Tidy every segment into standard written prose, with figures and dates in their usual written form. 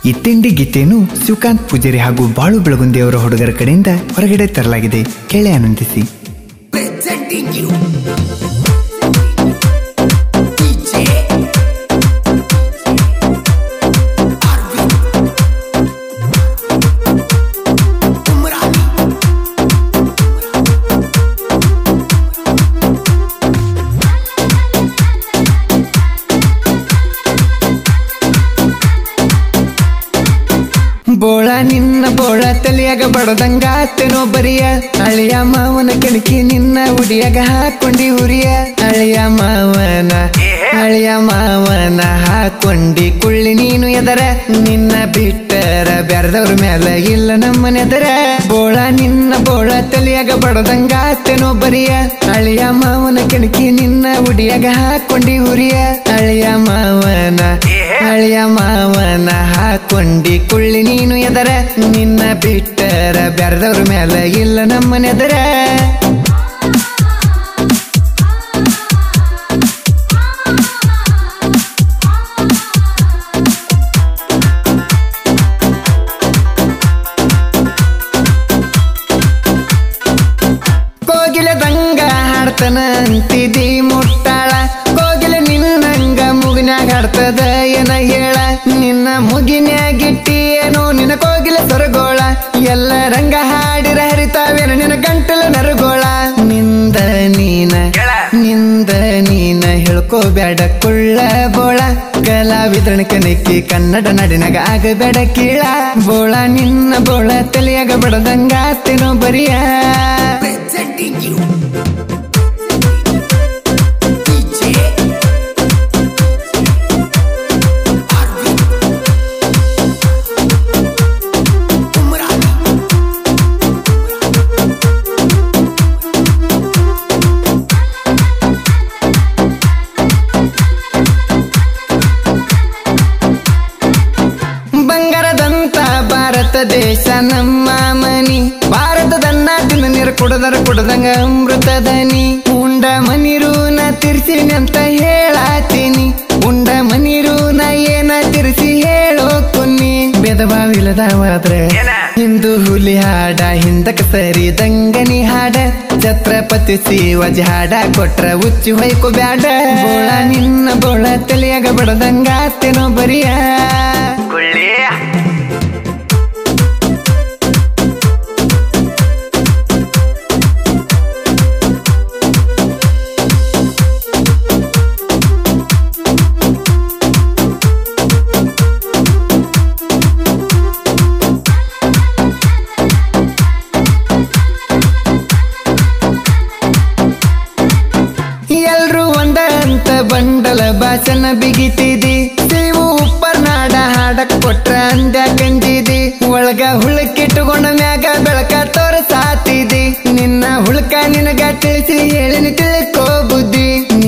ಈ ತಿಂಡಿ ಗೀತೆಯನ್ನು ಶಿವಕಾಂತ್ ಪೂಜಾರಿ ಹಾಗೂ ಬಾಳು ಬೆಳಗುಂದಿ ಅವರ ಹುಡುಗರ ಕಡೆಯಿಂದ ಹೊರಗಡೆ ತರಲಾಗಿದೆ. ಕೇಳಿ ಆನಂದಿಸಿ. ಬೋಳ ನಿನ್ನ ಬೋಳ ತಲಿಯಾಗ ಬಡದಂಗಾತೇನೋ ಬರಿಯ, ಅಳಿಯ ಮಾವನ ಕೆಣಕಿ ನಿನ್ನ ಉಡಿಯಾಗ ಹಾಕೊಂಡಿ ಹುರಿಯ, ಅಳಿಯ ಮಾವನ ಹಾಕೊಂಡಿ ಕುಳ್ಳಿ ನೀನು ಎದರ, ನಿನ್ನ ಬಿಟ್ಟರ ಬೆರೆದವ್ರ ಮ್ಯಾಲ ಇಲ್ಲ ನಮ್ಮನೆದರ. ಬೋಳ ನಿನ್ನ ಬೋಳ ತಲಿಯಾಗ ಬಡದಂಗಾತೇನೋ ಬರಿಯ, ಅಳಿಯ ಮಾವನ ಕೆಣಕಿ ನಿನ್ನ ಉಡಿಯಾಗ ಹಾಕೊಂಡಿ ಹುರಿಯ, ಅಳಿಯ ಮಾವನ ಹಾಕೊಂಡಿ ಕುಳ್ಳಿ ನೀನು ಎದರ, ನಿನ್ನ ಬಿಟ್ಟರ ಬೆರೆದವ್ರ ಮ್ಯಾಲ ಇಲ್ಲ ನಮ್ಮನೆದರ. ಕೋಗಿಲದಂಗ ಹಾಡ್ತನ ಅಂತಿದಿ ಮುಟ್ಟಾಳ, ಕೋಗಿಲ ನಿನ್ನಂಗ ಮುಗಿನ್ಯಾಗ ಹಾಡ್ತದ ಏನ ಹೇಳ, ನಿನ್ನ ಮುಗಿನ್ಯಾಗಿಟ್ಟಿ ಏನೋ ನಿನ್ನ ಕೋಗಿಲ ಸೊರಗೋಳ, ಎಲ್ಲ ರಂಗ ಹಾಡಿರ ಹರಿತಾವೇನ ನಿನ್ನ ಗಂಟಲ ನರಗೋಳ. ನಿಂದ ನೀನ ಹೇಳ್ಕೋಬೇಡ ಕುಳ್ಳ ಬೋಳ, ಕಲಾವಿದ್ರನ ಕನಕಿ ಕನ್ನಡ ನಾಡಿನಾಗ ಆಗಬೇಡ ಕೀಳ. ಬೋಳ ನಿನ್ನ ಬೋಳ ತಲಿಯಾಗ ಬಡದಂಗಾತೇನೋ ಬರಿಯ. ಬಂಗಾರದಂತ ಭಾರತ ದೇಶ ನಮ್ಮ ಮನಿ, ಭಾರತದನ್ನ ತಿನ್ನ ನೀರು ಕುಡದಂಗ ಅಮೃತದನಿ, ಉಂಡ ಮನಿರೂನ ತಿರ್ಸಿನಿ ಅಂತ ಹೇಳಾತೀನಿ, ಉಂಡ ಮನಿರೂನ ಏನ ತಿರ್ಸಿ ಹೇಳೋ ಕುನ್ನಿ. ಭೇದಭಾವಿಲ್ಲದವಾದ್ರೆ ಹಿಂದೂ ಹುಲಿ ಹಾಡ, ಹಿಂದಕ್ಕೆ ಸರಿ ದಂಗನಿ ಹಾಡ, ಛತ್ರಪತಿ ಶಿವಾಜಿ ಹಾಡ ಕೊಟ್ರ ಉಚ್ಚಿ ಹೊಯ್ಕೋ ಬ್ಯಾಡ. ಬೋಳ ನಿನ್ನ ಬೋಳ ತಲಿಯಾಗ ಬಡದಂಗಾತೇನೋ ಬರಿಯ. ಎಲ್ರು ಒಂದಂತ ಬಂಡಲ ಭಾಷಣ ಬಿಗಿತಿದಿ, ನೀವು ಉಪ್ಪರ್ನಾಡ ಹಾಡಕ್ ಕೊಟ್ರ ಅಂದ ಕಂಜಿದಿ, ಒಳಗ ಹುಳಕ್ಕಿಟ್ಟುಕೊಂಡ ಮ್ಯಾಗ ಬೆಳಕ ತೋರಸಾತಿದಿ, ನಿನ್ನ ಹುಳಕ ನಿನಗ ತಿಳಿಸಿ ಹೇಳಿನಿ ತಿಳ್ಕೋ ಬುದ್ಧಿ.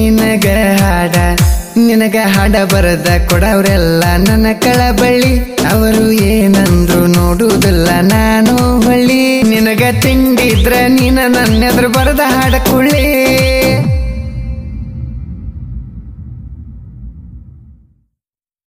ನಿನಗ ಹಾಡ ಬರದ ಕೊಡವ್ರೆಲ್ಲ ನನ್ನ ಕಳಬಳ್ಳಿ, ಅವರು ಏನಂದ್ರು ನೋಡುವುದಿಲ್ಲ ನಾನು ಹೊಳ್ಳಿ, ನಿನಗ ತಿಂಡಿದ್ರ ನೀನ ನನ್ನೆದ್ರು ಬರದ ಹಾಡ ಕುಳ್ಳಿ.